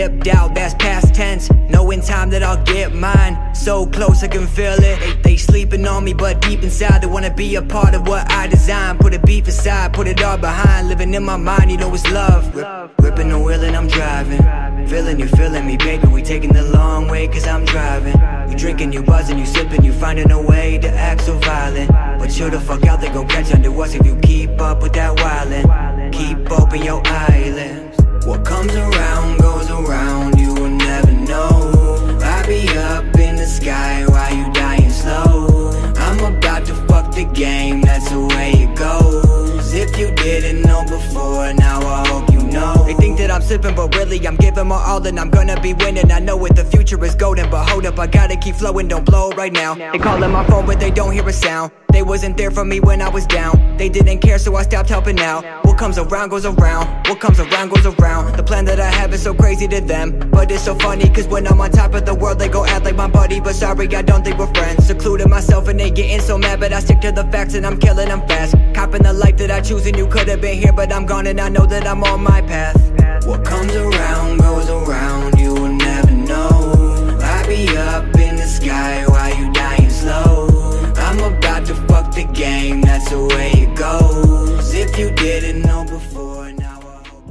dipped out, that's past tense. Know in time that I'll get mine. So close I can feel it. They sleeping on me, but deep inside they wanna be a part of what I designed. Put a beef aside, put it all behind. Living in my mind, you know it's love. Ripping the wheel and I'm driving. Feeling you feeling me, baby, we taking the long way cause I'm driving. You drinking, you buzzing, you sipping, you finding a way to act so violent. But chill the fuck out, they gon' catch under us if you keep up with that wildin'. Keep open your eyelids. What comes around goes around, you will never know. I be up in the sky while you dying slow. I'm about to fuck the game, that's the way it goes. If you didn't know before, now I hope you know. They think that I'm slipping, but really I'm giving my all and I'm gonna be winning. I know what the future is golden, but hold up, I gotta keep flowing, don't blow right now. They calling my phone, but they don't hear a sound. They wasn't there for me when I was down. They didn't care, so I stopped helping out. What comes around goes around, what comes around goes around. The plan that I have is so crazy to them, but it's so funny, cause when I'm on top of the world they go act like my buddy. But sorry, I don't think we're friends. Secluded myself and they getting so mad, but I stick to the facts and I'm killing them fast. Copping the life that I choose and you could've been here, but I'm gone and I know that I'm on my path. What comes around goes around, you will never know. I be up in the sky while you dying slow. I'm about to fuck the game, that's the way it goes. If you didn't know before, now I hope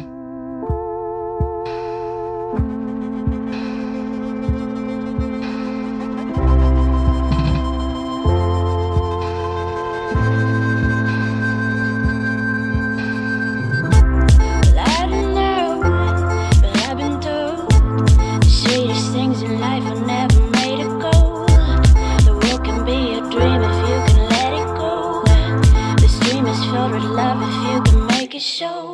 Well, I don't know, but I've been told the sweetest things in life are never made of gold. The world can be a dream if you can let it go. This dream is filled with love if you can make it show.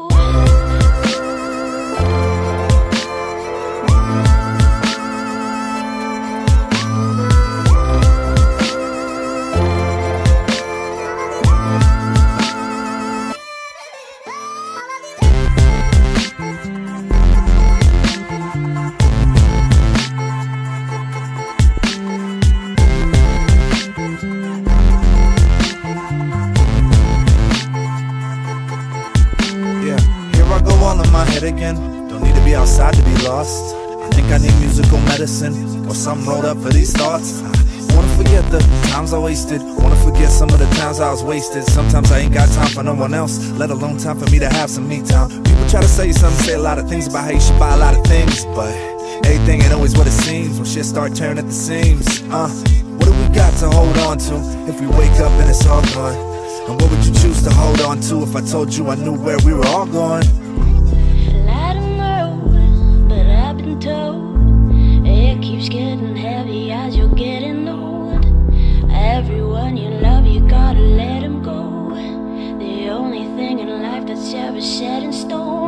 Again, don't need to be outside to be lost. I think I need musical medicine or something rolled up for these thoughts. I wanna forget the times I wasted, wanna forget some of the times I was wasted. Sometimes I ain't got time for no one else, let alone time for me to have some me time. People try to say something, say a lot of things about how you should buy a lot of things, but everything ain't always what it seems when shit start turning at the seams. What do we got to hold on to if we wake up and it's all gone? And what would you choose to hold on to if I told you I knew where we were all going? It keeps getting heavy as you're getting old. Everyone you love, you gotta let them go. The only thing in life that's ever set in stone.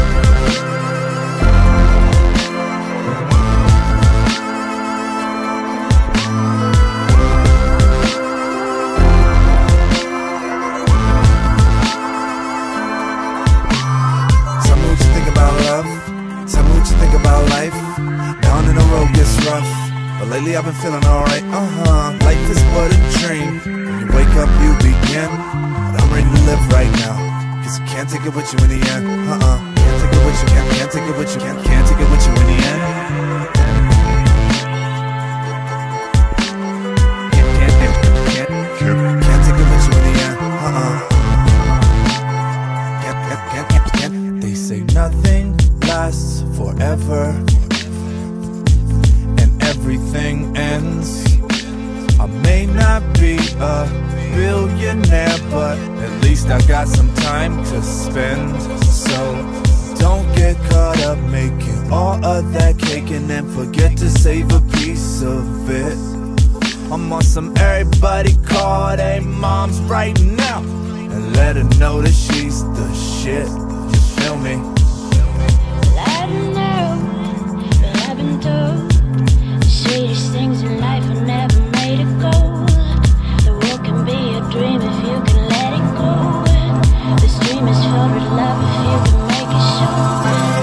Tell me what you think about love. Tell me what you think about life. Down in the road gets rough, but lately I've been feeling alright. Life is but a dream. When you wake up you begin, but I'm ready to live right now, cause you can't take it with you in the end. Can't take it with you, can't take it with you, can't take it with you in the end. Can't take it with you in the end. Can't. They say nothing lasts forever, everything ends. I may not be a billionaire, but at least I got some time to spend. So don't get caught up making all of that cake and then forget to save a piece of it. I'm on some everybody call their moms right now and let her know that she's the shit. You feel me? Well, I don't know, but I've been told sweetest things in life are never made of gold. The world can be a dream if you can let it go. This dream is filled with love if you can make it show.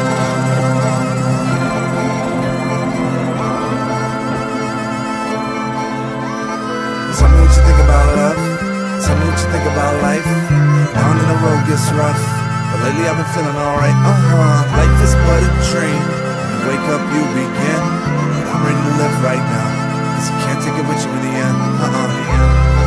Tell me what you think about love. Tell me what you think about life. Down in the road gets rough, but lately I've been feeling alright. Life is but a dream. wake up, you begin. But I'm ready to live right now, 'cause you can't take it with you in the end.